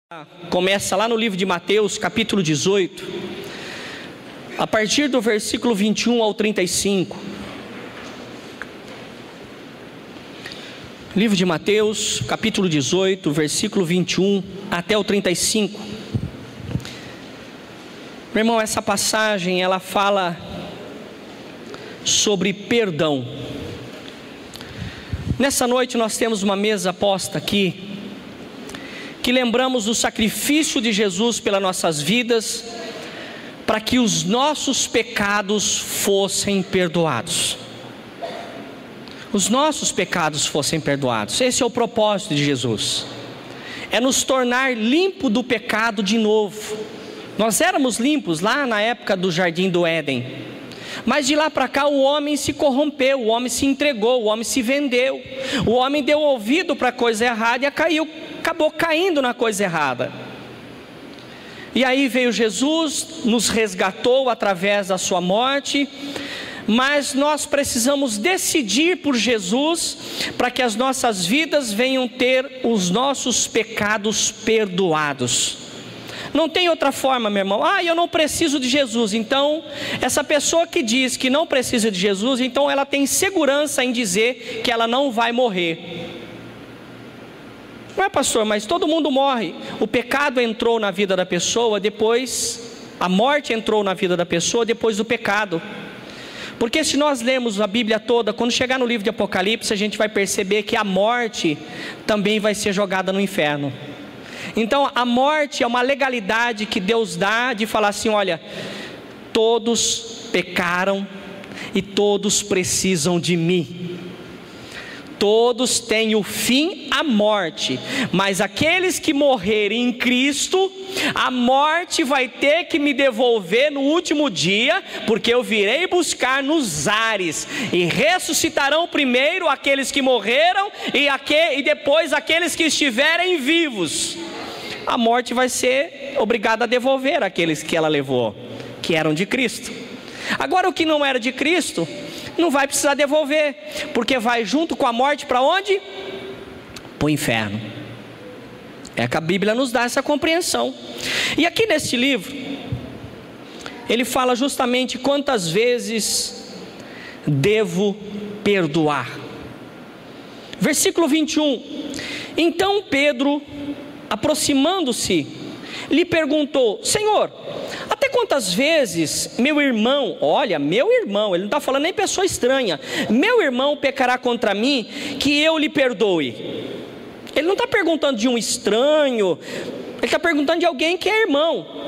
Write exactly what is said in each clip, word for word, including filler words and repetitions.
Começa lá no livro de Mateus, capítulo dezoito, a partir do versículo vinte e um ao trinta e cinco. Livro de Mateus, capítulo dezoito, versículo vinte e um até o trinta e cinco. Meu irmão, essa passagem ela fala sobre perdão. Nessa noite nós temos uma mesa posta aqui, que lembramos o sacrifício de Jesus pelas nossas vidas, para que os nossos pecados fossem perdoados. Os nossos pecados fossem perdoados. Esse é o propósito de Jesus. É nos tornar limpo do pecado de novo. Nós éramos limpos lá na época do Jardim do Éden. Mas de lá para cá o homem se corrompeu, o homem se entregou, o homem se vendeu. O homem deu ouvido para a coisa errada e caiu, acabou caindo na coisa errada. E aí veio Jesus, nos resgatou através da sua morte. Mas nós precisamos decidir por Jesus, para que as nossas vidas venham ter os nossos pecados perdoados. Não tem outra forma, meu irmão. Ah, eu não preciso de Jesus. Então, essa pessoa que diz que não precisa de Jesus, então ela tem segurança em dizer que ela não vai morrer. Não é, pastor, mas todo mundo morre. O pecado entrou na vida da pessoa, depois a morte entrou na vida da pessoa depois do pecado. Porque se nós lemos a Bíblia toda, quando chegar no livro de Apocalipse, a gente vai perceber que a morte também vai ser jogada no inferno. Então a morte é uma legalidade que Deus dá de falar assim: olha, todos pecaram e todos precisam de mim. Todos têm o fim a morte, mas aqueles que morrerem em Cristo, a morte vai ter que me devolver no último dia, porque eu virei buscar nos ares, e ressuscitarão primeiro aqueles que morreram, e, aqu... e depois aqueles que estiverem vivos. A morte vai ser obrigada a devolver aqueles que ela levou, que eram de Cristo. Agora o que não era de Cristo, não vai precisar devolver, porque vai junto com a morte para onde? Para o inferno. É que a Bíblia nos dá essa compreensão. E aqui neste livro, ele fala justamente quantas vezes devo perdoar. Versículo vinte e um. Então Pedro, aproximando-se, lhe perguntou: Senhor, até quantas vezes meu irmão, olha, meu irmão, ele não está falando nem pessoa estranha, meu irmão pecará contra mim, que eu lhe perdoe? Ele não está perguntando de um estranho, ele está perguntando de alguém que é irmão.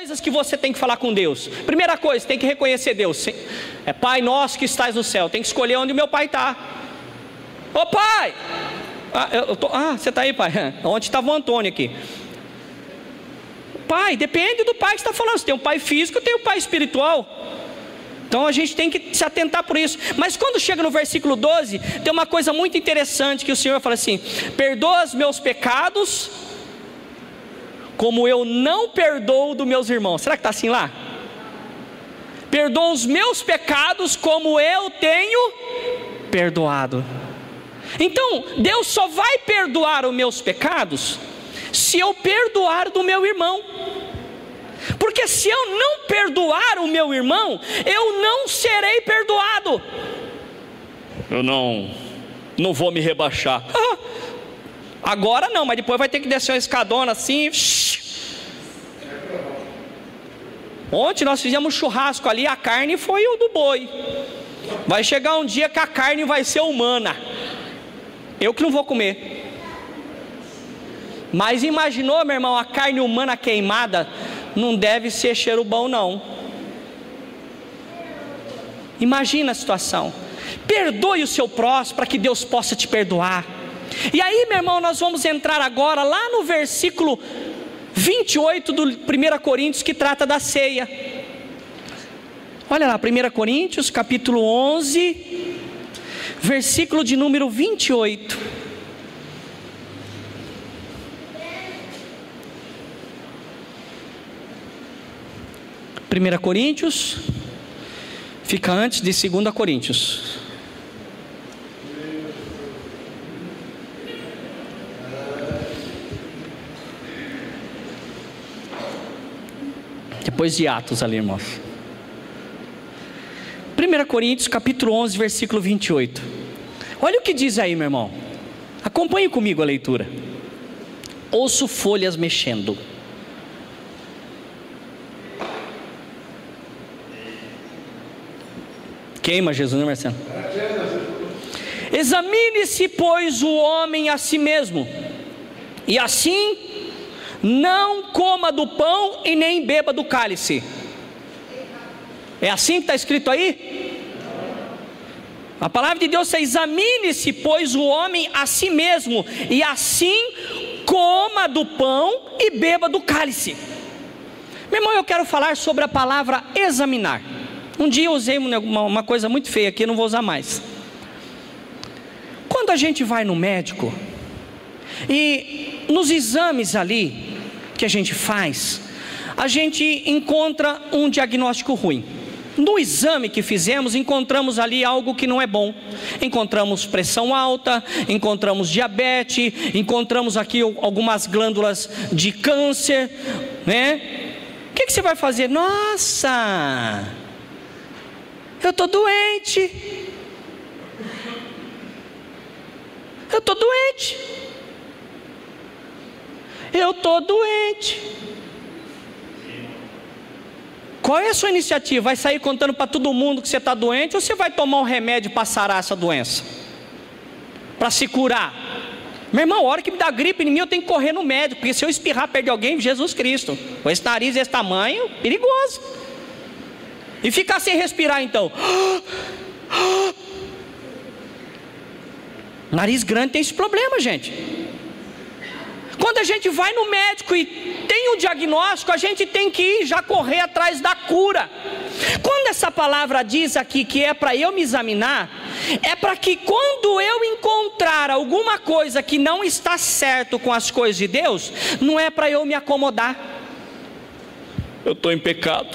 coisas que você tem que falar com Deus. Primeira coisa, tem que reconhecer Deus. É Pai nosso que estás no céu. Tem que escolher onde o meu pai está. Ô pai! Ah, eu tô, ah, você está aí, pai? Onde estava o Antônio aqui? Pai, depende do pai que está falando. Se tem um pai físico, tem um pai espiritual. Então a gente tem que se atentar por isso. Mas quando chega no versículo doze, tem uma coisa muito interessante que o Senhor fala assim: perdoa os meus pecados, como eu não perdoo dos meus irmãos. Será que está assim lá? Perdoa os meus pecados, como eu tenho perdoado. Então Deus só vai perdoar os meus pecados se eu perdoar do meu irmão. Porque se eu não perdoar o meu irmão, eu não serei perdoado. Eu não, não vou me rebaixar. Ah, agora não, mas depois vai ter que descer uma escadona assim. Ontem nós fizemos churrasco ali, a carne foi o do boi. Vai chegar um dia que a carne vai ser humana. Eu que não vou comer. Mas imaginou, meu irmão, a carne humana queimada? Não deve ser cheiro bom, não. Imagina a situação. Perdoe o seu próximo para que Deus possa te perdoar. E aí, meu irmão, nós vamos entrar agora lá no versículo vinte e oito do primeira Coríntios, que trata da ceia. Olha lá, primeira Coríntios, capítulo onze, versículo de número vinte e oito. primeira Coríntios, fica antes de segunda Coríntios. Depois de Atos ali, irmãos. primeira Coríntios, capítulo onze, versículo vinte e oito. Olha o que diz aí, meu irmão. Acompanhe comigo a leitura. Ouço folhas mexendo. Queima Jesus, né, Marcelo? Examine-se, pois, o homem a si mesmo, e assim não coma do pão e nem beba do cálice. É assim que está escrito aí? A palavra de Deus é: examine-se, pois, o homem a si mesmo, e assim coma do pão e beba do cálice. Meu irmão, eu quero falar sobre a palavra examinar. Um dia eu usei uma, uma coisa muito feia aqui, não vou usar mais. Quando a gente vai no médico, e nos exames ali que a gente faz, a gente encontra um diagnóstico ruim. No exame que fizemos, encontramos ali algo que não é bom. Encontramos pressão alta, encontramos diabetes, encontramos aqui algumas glândulas de câncer, né? O que, que você vai fazer? Nossa, eu estou doente. Eu estou doente. Eu estou doente. Qual é a sua iniciativa? Vai sair contando para todo mundo que você está doente, ou você vai tomar um remédio para sarar essa doença? Para se curar? Meu irmão, a hora que me dá gripe em mim, eu tenho que correr no médico, porque se eu espirrar perto de alguém, Jesus Cristo, com esse nariz desse tamanho, perigoso. E ficar sem respirar então. Nariz grande tem esse problema, gente. Quando a gente vai no médico e tem um diagnóstico, a gente tem que ir já correr atrás da cura. Quando essa palavra diz aqui que é para eu me examinar, é para que quando eu encontrar alguma coisa que não está certo com as coisas de Deus, não é para eu me acomodar. Eu estou em pecado.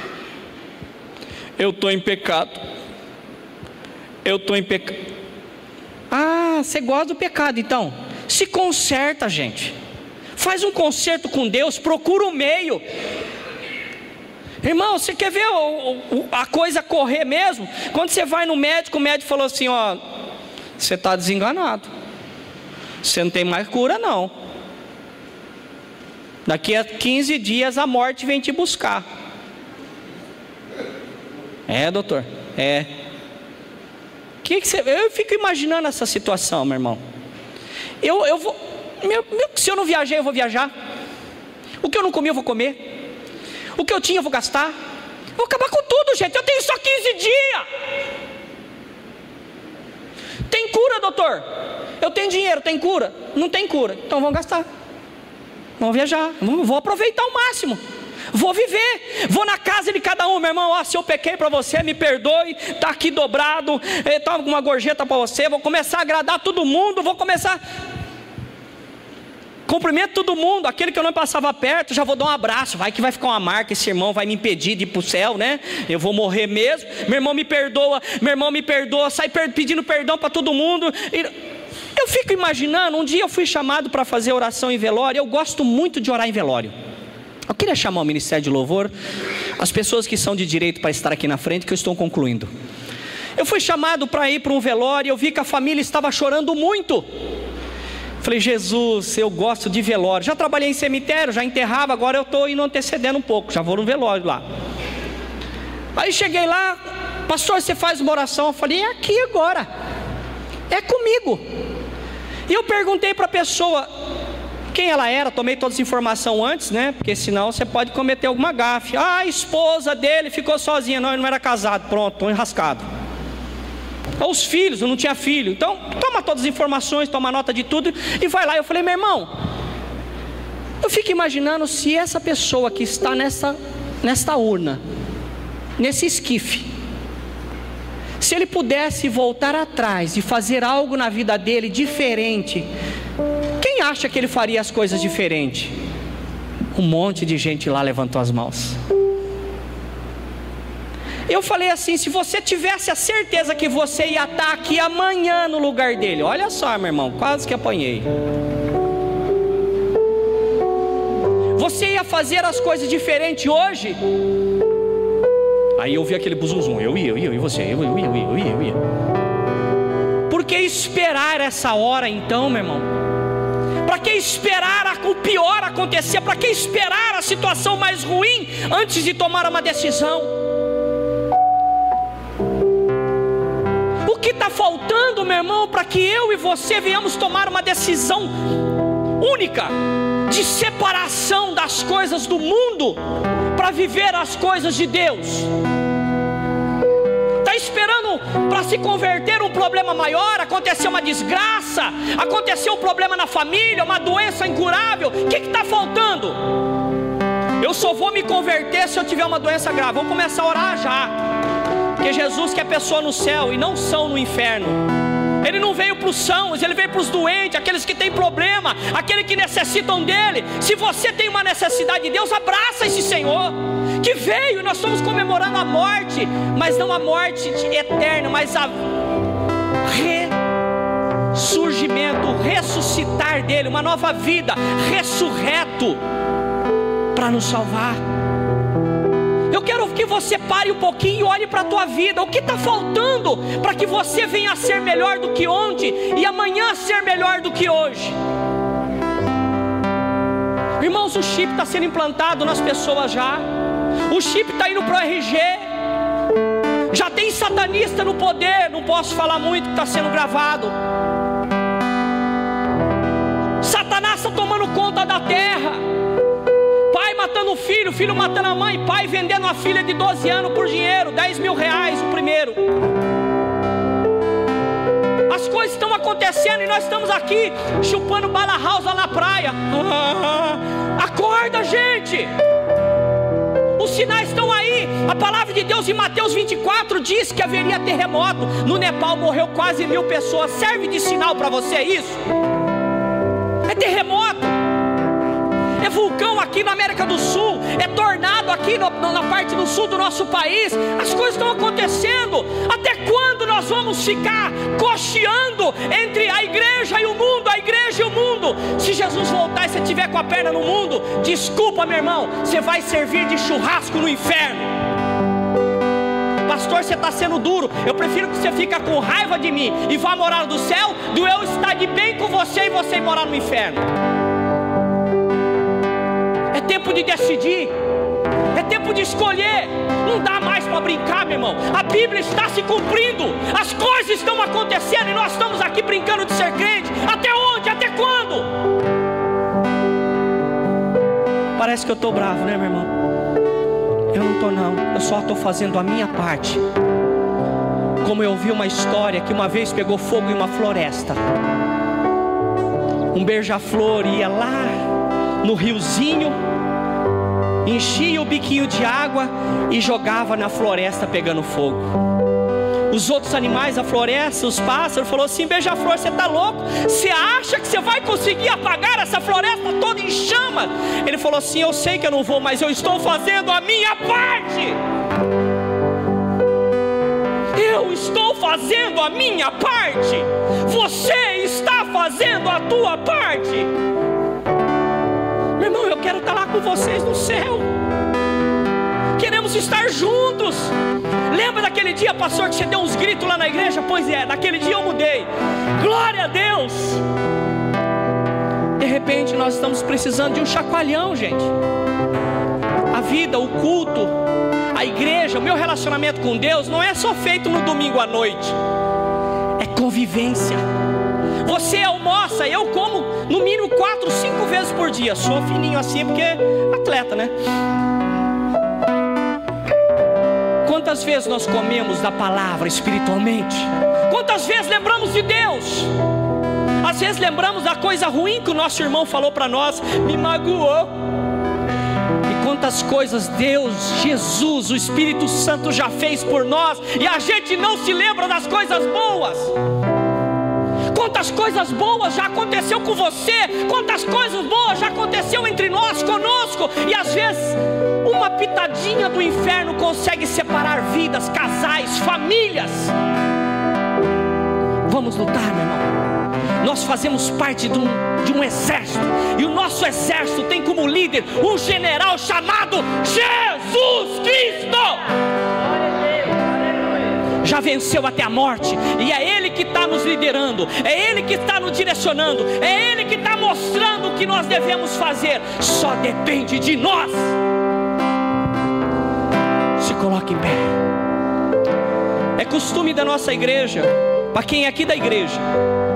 Eu estou em pecado. Eu estou em pecado. Ah, você gosta do pecado, então se conserta, gente. Faz um conserto com Deus, procura um meio. Irmão, você quer ver o, o, a coisa correr mesmo? Quando você vai no médico, o médico falou assim: ó, você está desenganado, você não tem mais cura não. Daqui a quinze dias a morte vem te buscar. É, doutor? É. Que que você... Eu fico imaginando essa situação, meu irmão. Eu, eu vou, meu, meu, se eu não viajei, eu vou viajar. O que eu não comi, eu vou comer. O que eu tinha eu vou gastar. Vou acabar com tudo, gente. Eu tenho só quinze dias. Tem cura, doutor? Eu tenho dinheiro, tem cura? Não tem cura. Então vamos gastar. Vamos viajar. Vou aproveitar o máximo. Vou viver. Vou na casa de cada um, meu irmão. Ó, se eu pequei para você, me perdoe. Está aqui dobrado. Toma uma gorjeta para você. Vou começar a agradar todo mundo. Vou começar... Cumprimento todo mundo. Aquele que eu não passava perto, já vou dar um abraço. Vai que vai ficar uma marca. Esse irmão vai me impedir de ir para o céu, né? Eu vou morrer mesmo. Meu irmão me perdoa. Meu irmão me perdoa. Sai pedindo perdão para todo mundo. Eu fico imaginando. Um dia eu fui chamado para fazer oração em velório. Eu gosto muito de orar em velório. Eu queria chamar o Ministério de Louvor, as pessoas que são de direito para estar aqui na frente, que eu estou concluindo. Eu fui chamado para ir para um velório. Eu vi que a família estava chorando muito. Falei, Jesus, eu gosto de velório. Já trabalhei em cemitério, já enterrava. Agora eu estou indo antecedendo um pouco. Já vou no velório lá. Aí cheguei lá. Pastor, você faz uma oração? Eu falei, é aqui agora. É comigo. E eu perguntei para a pessoa quem ela era. Tomei todas as informações antes, né? Porque senão você pode cometer alguma gafe. Ah, a esposa dele ficou sozinha. Não, ele não era casado. Pronto, estou enrascado. Ou os filhos, eu não tinha filho. Então, toma todas as informações, toma nota de tudo e vai lá. Eu falei, meu irmão, eu fico imaginando se essa pessoa que está nessa, nesta urna, nesse esquife, se ele pudesse voltar atrás e fazer algo na vida dele diferente, quem acha que ele faria as coisas diferente? Um monte de gente lá levantou as mãos. Eu falei assim, se você tivesse a certeza que você ia estar aqui amanhã no lugar dele. Olha só, meu irmão, quase que apanhei. Você ia fazer as coisas diferentes hoje? Aí eu vi aquele buzuzum. Eu ia, eu ia, eu ia, você, eu ia, eu ia, eu ia, eu ia. Por que esperar essa hora então, meu irmão? Para que esperar o pior acontecer? Para que esperar a situação mais ruim antes de tomar uma decisão? O que está faltando, meu irmão, para que eu e você venhamos tomar uma decisão única de separação das coisas do mundo para viver as coisas de Deus? Está esperando para se converter um problema maior? Aconteceu uma desgraça, aconteceu um problema na família, uma doença incurável. O que está faltando? Eu só vou me converter se eu tiver uma doença grave. Vou começar a orar já, porque Jesus quer pessoa no céu e não são no inferno. Ele não veio para os sãos, ele veio para os doentes, aqueles que têm problema, aqueles que necessitam dele. Se você tem uma necessidade de Deus, abraça esse Senhor que veio, e nós estamos comemorando a morte, mas não a morte eterna, mas a ressurgimento, o ressuscitar dele, uma nova vida, ressurreto para nos salvar. Eu quero que você pare um pouquinho e olhe para a tua vida. O que está faltando para que você venha a ser melhor do que ontem e amanhã ser melhor do que hoje? Irmãos, o chip está sendo implantado nas pessoas já. O chip está indo para o R G. Já tem satanista no poder. Não posso falar muito que está sendo gravado. Satanás está tomando conta da terra. Pai matando o filho, filho matando a mãe, pai vendendo a filha de doze anos por dinheiro, dez mil reais o primeiro. As coisas estão acontecendo e nós estamos aqui chupando bala house lá na praia. Ah, acorda, gente! Os sinais estão aí. A palavra de Deus em Mateus vinte e quatro diz que haveria terremoto. No Nepal morreu quase mil pessoas. Serve de sinal para você isso? É terremoto. É vulcão aqui na América do Sul, é tornado aqui no, na parte do sul do nosso país. As coisas estão acontecendo. Até quando nós vamos ficar cocheando entre a igreja e o mundo, a igreja e o mundo? Se Jesus voltar e você estiver com a perna no mundo, desculpa, meu irmão, você vai servir de churrasco no inferno. Pastor, você está sendo duro. Eu prefiro que você fique com raiva de mim e vá morar no céu, do eu estar de bem com você e você morar no inferno. É tempo de decidir, é tempo de escolher. Não dá mais para brincar, meu irmão. A Bíblia está se cumprindo, as coisas estão acontecendo e nós estamos aqui brincando de ser crente. Até onde? Até quando? Parece que eu estou bravo, né, meu irmão? pastor, não, eu só estou fazendo a minha parte. Como eu ouvi uma história que uma vez pegou fogo em uma floresta. Um beija-flor ia lá no riozinho, enchia o biquinho de água e jogava na floresta pegando fogo. Os outros animais da floresta, os pássaros, falaram assim: beija-flor, você está louco? Você acha que você vai conseguir apagar essa floresta toda em chama? Ele falou assim: eu sei que eu não vou, mas eu estou fazendo a minha parte. Eu estou fazendo a minha parte. Você está fazendo a tua parte. Meu irmão, eu quero estar lá com vocês no céu. Queremos estar juntos. Lembra daquele dia, pastor, que você deu uns gritos lá na igreja? Pois é, naquele dia eu mudei. Glória a Deus. De repente nós estamos precisando de um chacoalhão, gente. A vida, o culto, a igreja, o meu relacionamento com Deus não é só feito no domingo à noite. É convivência. Você almoça, eu como no mínimo quatro, cinco vezes por dia. Sou fininho assim porque atleta, né? Quantas vezes nós comemos da palavra espiritualmente? Quantas vezes lembramos de Deus? Às vezes lembramos da coisa ruim que o nosso irmão falou para nós, me magoou. E quantas coisas Deus, Jesus, o Espírito Santo já fez por nós, e a gente não se lembra das coisas boas. Quantas coisas boas já aconteceu com você, quantas coisas boas já aconteceu entre nós, conosco, e às vezes uma pitadinha do inferno consegue separar vidas, casais, famílias. Vamos lutar, meu irmão. Nós fazemos parte de um, de um exército, e o nosso exército tem como líder um general chamado Jesus Cristo. Já venceu até a morte, e é Ele que está nos liderando, é Ele que está nos direcionando, é Ele que está mostrando o que nós devemos fazer. Só depende de nós. Se coloque em pé. É costume da nossa igreja, para quem é aqui da igreja,